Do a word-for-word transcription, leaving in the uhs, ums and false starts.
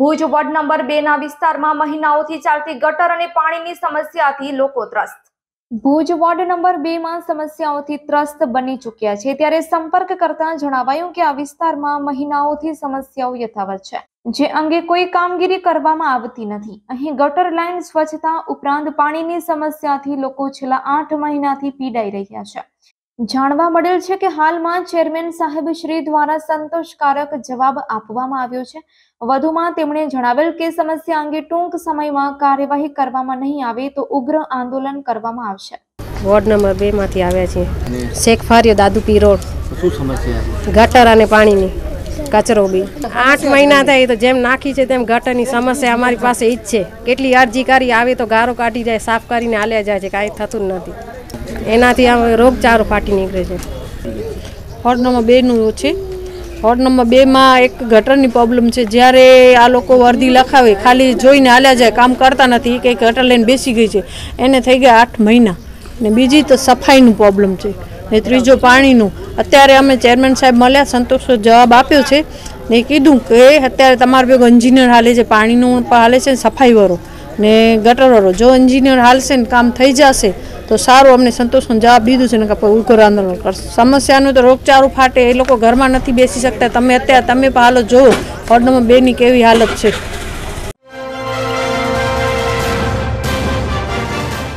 Bhuj ward number બે ના વિસ્તારમાં મહિનાઓથી ચાલતી ગટર અને પાણીની સમસ્યાથી લોકો ત્રસ્ત. ભુજ વોર્ડ નંબર બે માં સમસ્યાઓથી ત્રસ્ત બની ચૂક્યા છે, ત્યારે સંપર્ક કરતા જણાવાયું કે આ વિસ્તારમાં મહિનાઓથી સમસ્યાઓ યથાવત છે, જે અંગે કોઈ કામગીરી કરવામાં આવતી નથી. અહીં ગટર લાઇન સ્વચ્છતા ઉપરાંત પાણીની સમસ્યાથી લોકો છેલ્લા આઠ મહિનાથી પીડાઈ રહ્યા છે. જાણવા મળેલ છે કે હાલમાં ચેરમેન સાહેબ શ્રી દ્વારા સંતોષકારક જવાબ આપવામાં આવ્યો છે. વધુમાં તેમણે જણાવેલ કે સમસ્યા અંગે ટૂંક સમયમાં કાર્યવાહી કરવામાં નહીં આવે તો ઉગ્ર આંદોલન કરવામાં આવશે. વોર્ડ નંબર બે માંથી આવ્યા છીએ. શેખ ફારિયો દાદુપી રોડ. શું સમસ્યા? ગટર અને પાણીની કચરો બી આઠ મહિના થાય તો જેમ નાખી છે તેમ ગટરની સમસ્યા અમારી પાસે ઈ જ છે. કેટલી અરજી કરી આવે તો ગારો કાઢી જાય, સાફ કરીને હાલ્યા જાય છે, કાંઈ થતું નથી. એનાથી આ રોગચાળો ફાટી નીકળે છે. વોર્ડ નંબર બે નું છે. વોર્ડ નંબર બે માં એક ગટરની પ્રોબ્લેમ છે. જ્યારે આ લોકો વર્દી લખાવે ખાલી જોઈને હાલ્યા જાય, કામ કરતા નથી. કે ગટર લઈને બેસી ગઈ છે, એને થઈ ગયા આઠ મહિના. ને બીજી તો સફાઈનું પ્રોબ્લેમ છે. ને ત્રીજો પાણીનું. અત્યારે અમે ચેરમેન સાહેબ મળ્યા, સંતોષનો જવાબ આપ્યો છે. ને કીધું કે અત્યારે તમારે ભેગો એન્જિનિયર હાલે છે, પાણીનું હાલે છે, સફાઈ વાળો ને ગટર વાળો. જો એન્જિનિયર હાલશે ને કામ થઈ જશે તો સારું. અમને સંતોષનો જવાબ દીધું છે ને કે ઉગ્ર આંદોલન કરશે. સમસ્યાનું તો રોગચાળો ફાટે, એ લોકો ઘરમાં નથી બેસી શકતા. તમે અત્યારે તમે પણ હાલત જોવો વોર્ડ નંબર બે ની કેવી હાલત છે.